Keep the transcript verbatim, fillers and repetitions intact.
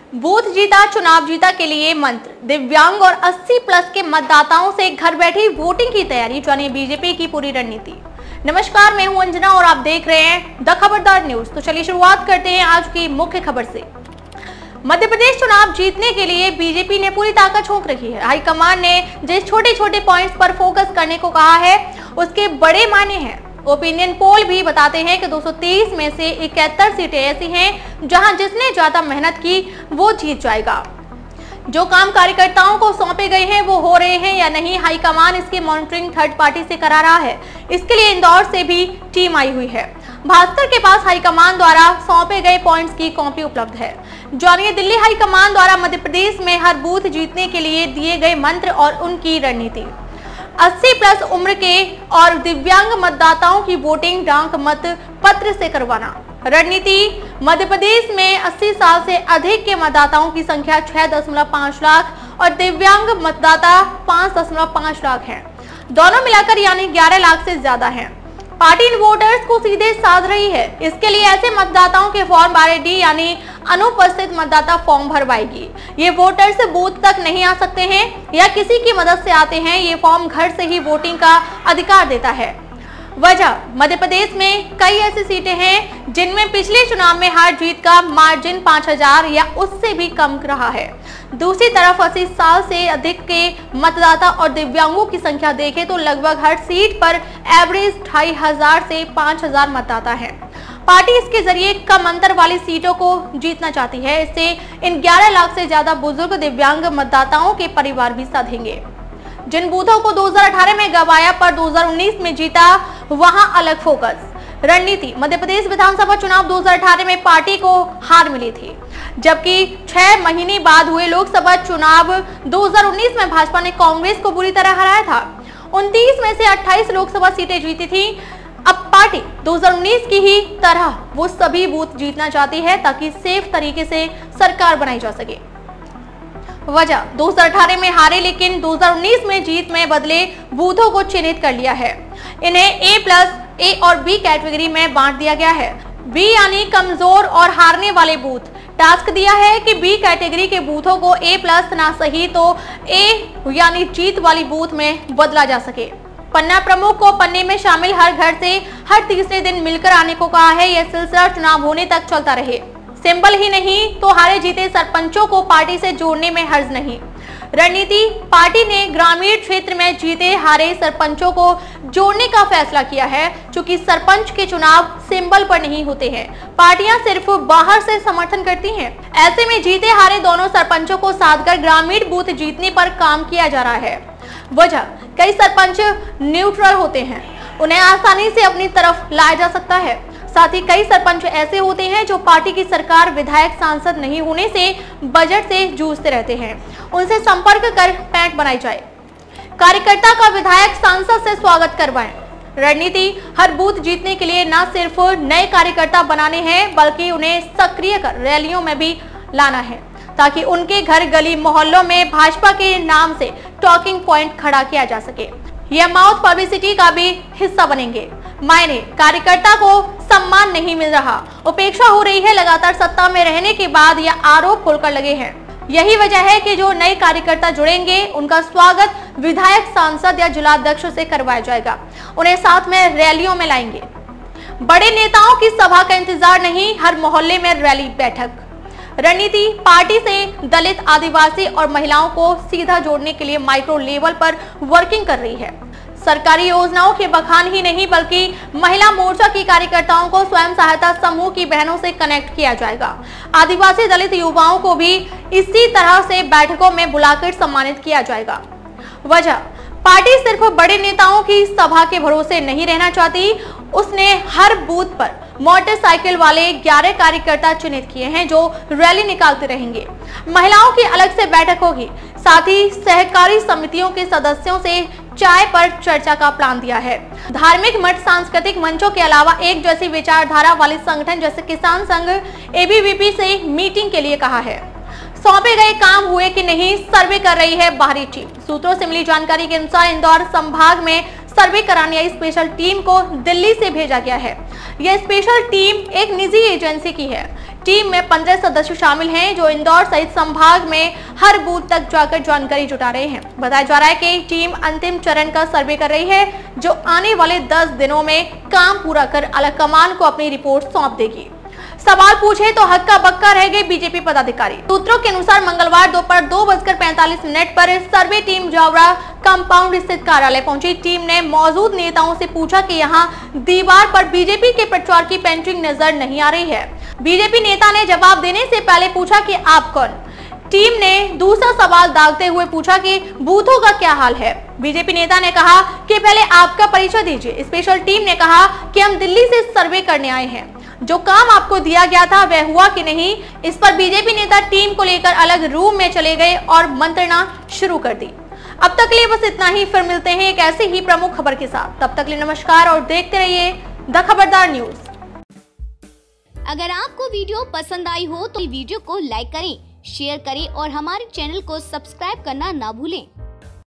Booth जीता चुनाव जीता के लिए मंत्र, दिव्यांग और अस्सी प्लस के मतदाताओं से घर बैठे वोटिंग की तैयारी, जानिए बीजेपी की पूरी रणनीति। नमस्कार, मैं हूं अंजना और आप देख रहे हैं द खबरदार न्यूज। तो चलिए शुरुआत करते हैं आज की मुख्य खबर से। मध्य प्रदेश चुनाव जीतने के लिए बीजेपी ने पूरी ताकत झोंक रखी है। हाईकमान ने जिस छोटे छोटे पॉइंट्स पर फोकस करने को कहा है उसके बड़े मायने हैं। ओपिनियन पोल भी बताते हैं कि दो सौ तेईस में से इकहत्तर सीटें ऐसी हैं जहां जिसने ज्यादा मेहनत की वो जीत जाएगा। जो काम कार्यकर्ताओं को सौंपे गए हैं वो हो रहे हैं या नहीं, हाईकमान इसकी मॉनिटरिंग थर्ड पार्टी से करा रहा है। इसके लिए इंदौर से भी टीम आई हुई है। भास्कर के पास हाईकमान द्वारा सौंपे गए पॉइंट्स की कॉपी उपलब्ध है। जानिए दिल्ली हाईकमान द्वारा मध्य प्रदेश में हर बूथ जीतने के लिए दिए गए मंत्र और उनकी रणनीति। अस्सी प्लस उम्र के और दिव्यांग मतदाताओं की वोटिंग डाक मत पत्र से करवाना। रणनीति, मध्य प्रदेश में अस्सी साल से अधिक के मतदाताओं की संख्या छह दशमलव पाँच लाख और दिव्यांग मतदाता पाँच दशमलव पाँच लाख हैं। दोनों मिलाकर यानी ग्यारह लाख से ज्यादा हैं। पार्टी इन वोटर्स को सीधे साध रही है। इसके लिए ऐसे मतदाताओं के फॉर्म बारह डी यानी अनुपस्थित मतदाता फॉर्म भरवाएगी। ये वोटर्स बूथ तक नहीं आ सकते हैं या किसी की मदद से आते हैं। ये फॉर्म घर से ही वोटिंग का अधिकार देता है। वजह, मध्य प्रदेश में कई ऐसी सीटें हैं जिनमें पिछले चुनाव में हार जीत का मार्जिन पाँच हजार या उससे भी कम रहा है। दूसरी तरफ अस्सी साल से अधिक के मतदाता और दिव्यांगों की संख्या देखें तो लगभग हर सीट पर एवरेज ढाई हजार से पाँच हजार मतदाता है। पार्टी इसके जरिए कम अंतर वाली सीटों को जीतना चाहती है। इससे इन ग्यारह लाख से ज्यादा बुजुर्ग दिव्यांग मतदाताओं के परिवार भी साधेंगे। जिन बूथों को दो हज़ार अठारह में गंवाया पर दो हज़ार उन्नीस में जीता, वहां अलग फोकस। रणनीति, मध्य प्रदेश विधानसभा चुनाव दो हज़ार अठारह में पार्टी को हार मिली थी, जबकि छह महीने बाद हुए लोकसभा चुनाव दो हज़ार उन्नीस में भाजपा ने कांग्रेस को बुरी तरह हराया था। उनतीस में से अट्ठाईस लोकसभा सीटें जीती थी। अब पार्टी दो हज़ार उन्नीस की ही तरह वो सभी बूथ जीतना चाहती है ताकि सेफ तरीके से सरकार बनाई जा सके। वजह, दो हज़ार अठारह में हारे लेकिन दो हज़ार उन्नीस में जीत में बदले बूथों को चिन्हित कर लिया है। इन्हें ए प्लस ए और बी कैटेगरी में बांट दिया गया है। बी यानी कमजोर और हारने वाले बूथ। टास्क दिया है कि बी कैटेगरी के बूथों को ए प्लस ना सही तो ए यानी जीत वाली बूथ में बदला जा सके। पन्ना प्रमुख को पन्ने में शामिल हर घर से हर तीसरे दिन मिलकर आने को कहा है। यह सिलसिला चुनाव होने तक चलता रहे। सिंबल ही नहीं तो हारे जीते सरपंचों को पार्टी से जोड़ने में हर्ज नहीं। रणनीति, पार्टी ने ग्रामीण क्षेत्र में जीते हारे सरपंचों को जोड़ने का फैसला किया है। चूंकि सरपंच के चुनाव सिंबल पर नहीं होते हैं, पार्टियां सिर्फ बाहर से समर्थन करती हैं। ऐसे में जीते हारे दोनों सरपंचों को साधकर ग्रामीण बूथ जीतने पर काम किया जा रहा है। वजह, कई सरपंच न्यूट्रल होते हैं, उन्हें आसानी से अपनी तरफ लाया जा सकता है। साथ ही कई सरपंच ऐसे होते हैं जो पार्टी की सरकार, विधायक, सांसद नहीं होने से बजट से जूझते रहते हैं। उनसे संपर्क कर पैंट बनाई जाए। कार्यकर्ता का विधायक, सांसद से स्वागत करवाएं। रणनीति, हर बूथ जीतने के लिए न सिर्फ नए कार्यकर्ता बनाने हैं बल्कि उन्हें सक्रिय कर रैलियों में भी लाना है ताकि उनके घर, गली, मोहल्लों में भाजपा के नाम से टॉकिंग पॉइंट खड़ा किया जा सके। यह माउथ पब्लिसिटी का भी हिस्सा बनेंगे। मायने, कार्यकर्ता को सम्मान नहीं मिल रहा, उपेक्षा हो रही है। लगातार सत्ता में रहने के बाद यह आरोप खुलकर लगे हैं। यही वजह है कि जो नए कार्यकर्ता जुड़ेंगे उनका स्वागत विधायक, सांसद या जिलाध्यक्ष से करवाया जाएगा। उन्हें साथ में रैलियों में लाएंगे। बड़े नेताओं की सभा का इंतजार नहीं, हर मोहल्ले में रैली, बैठक। रणनीति, पार्टी से दलित, आदिवासी और महिलाओं को सीधा जोड़ने के लिए माइक्रो लेवल पर वर्किंग कर रही है। सरकारी योजनाओं के बखान ही नहीं बल्कि महिला मोर्चा की कार्यकर्ताओं को स्वयं सहायता समूह की बहनों से कनेक्ट किया जाएगा। आदिवासी, दलित युवाओं को भी इसी तरह से बैठकों में बुलाकर सम्मानित किया जाएगा। वजह, पार्टी सिर्फ बड़े नेताओं की सभा के भरोसे नहीं रहना चाहती। उसने हर बूथ पर मोटरसाइकिल वाले ग्यारह कार्यकर्ता चिन्हित किए हैं जो रैली निकालते रहेंगे। महिलाओं की अलग से बैठक होगी। साथ ही सहकारी समितियों के सदस्यों से चाय पर चर्चा का प्लान दिया है। धार्मिक मठ, सांस्कृतिक मंचों के अलावा एक जैसी विचारधारा वाले संगठन जैसे किसान संघ, ए बी वी पी से मीटिंग के लिए कहा है। सौंपे गए काम हुए कि नहीं, सर्वे कर रही है बाहरी टीम। सूत्रों से मिली जानकारी के अनुसार इंदौर संभाग में सर्वे कराने आई स्पेशल टीम को दिल्ली से भेजा गया है। यह स्पेशल टीम एक निजी एजेंसी की है। टीम में पंद्रह सदस्य शामिल हैं जो इंदौर सहित संभाग में हर बूथ तक जाकर जानकारी जुटा रहे हैं। बताया जा रहा है कि टीम अंतिम चरण का सर्वे कर रही है, जो आने वाले दस दिनों में काम पूरा कर अलग कमान को अपनी रिपोर्ट सौंप देगी। सवाल पूछे तो हक्का बक्का रह गए बीजेपी पदाधिकारी। सूत्रों के अनुसार मंगलवार दोपहर दो बजकर पैंतालीस मिनट पर सर्वे टीम जावरा कंपाउंड स्थित कार्यालय पहुंची। टीम ने मौजूद नेताओं से पूछा कि यहां दीवार पर बीजेपी के प्रचार की पेंटिंग नजर नहीं आ रही है। बीजेपी नेता ने जवाब देने से पहले पूछा कि आप कौन। टीम ने दूसरा सवाल दागते हुए पूछा कि बूथों का क्या हाल है। बीजेपी नेता ने कहा कि पहले आपका परिचय दीजिए। स्पेशल टीम ने कहा कि हम दिल्ली से सर्वे करने आए हैं, जो काम आपको दिया गया था वह हुआ कि नहीं। इस पर बीजेपी नेता टीम को लेकर अलग रूम में चले गए और मंत्रणा शुरू कर दी। अब तक के लिए बस इतना ही, फिर मिलते हैं एक ऐसी ही प्रमुख खबर के साथ। तब तक के लिए नमस्कार और देखते रहिए द खबरदार न्यूज। अगर आपको वीडियो पसंद आई हो तो वीडियो को लाइक करें, शेयर करें और हमारे चैनल को सब्सक्राइब करना ना भूलें।